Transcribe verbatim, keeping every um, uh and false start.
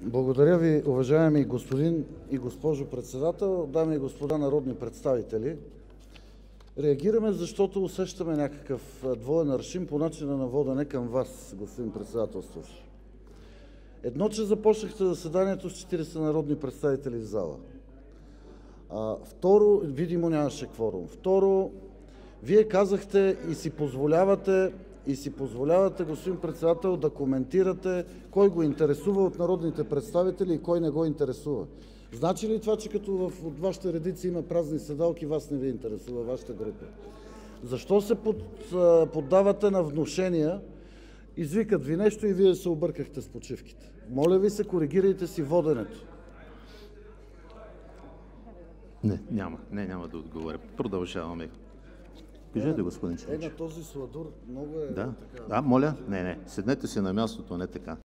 Благодаря Ви, уважаеми господин и госпожо Председател, дами и господа народни представители! Реагираме, защото усещаме някакъв двоен аршин по начина на водене към Вас, господин Председателстващ. Едно, че започнахте заседанието с четиридесет народни представители в зала. А, второ, видимо нямаше кворум. Второ, Вие казахте и си позволявате, и си позволявате, господин Председател, да коментирате кой го интересува от народните представители и кой не го интересува. Значи ли това, че като в, от Вашите редици има празни седалки, Вас не Ви интересува, Вашата група? Защо се под, поддавате на внушения? Извикат Ви нещо и Вие се объркахте с почивките. Моля Ви се, коригирайте си воденето. Не, няма. Не, няма да отговоря. Продължаваме. Кажете, господин Е, Ченчев. на този сладур много е Да, така. да, моля. Не, не. Седнете си на мястото, не така.